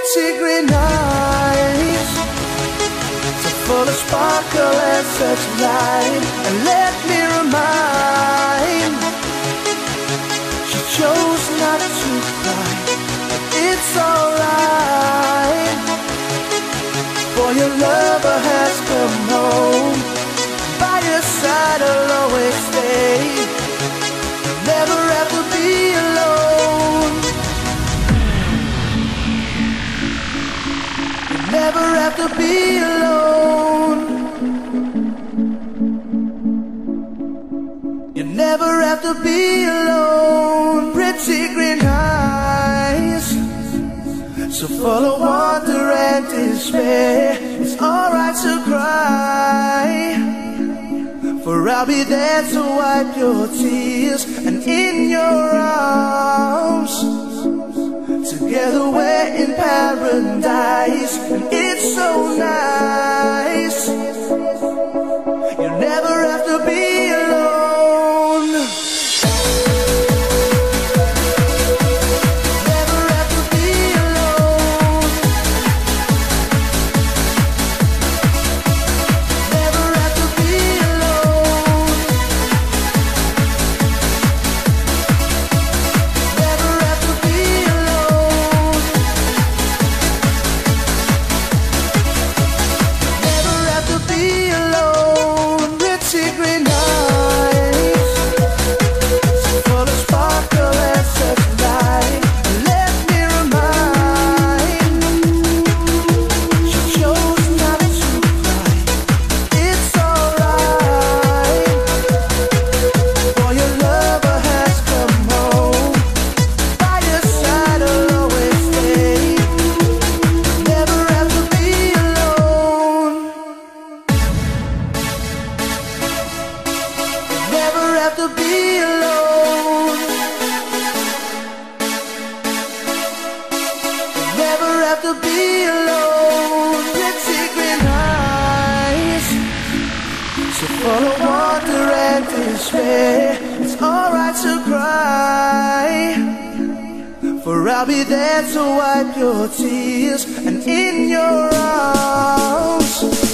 pretty green eyes, so full of sparkle and such light. And let me remind, she chose not to cry, but it's alright, for your lover has come home. By your side I'll always stay, never have to be alone. Never have to be alone. You never have to be alone. Pretty green eyes, so full of wonder and despair. It's alright to cry, for I'll be there to wipe your tears. And in your arms, together we're in paradise. And it's so nice, you never have to be alone. Never have to be alone. Never have to be alone. Never have to be alone. Never have to be alone. Pretty green eyes, so full of sparkle and such light. Let me remind, she chose not to cry. It's alright, for your lover has come home. By your side I'll always stay, never have to be alone. Never have to be alone. Never have to be alone. Pretty green eyes, so full of wonder and despair. It's alright to cry, for I'll be there to wipe your tears. And in your arms,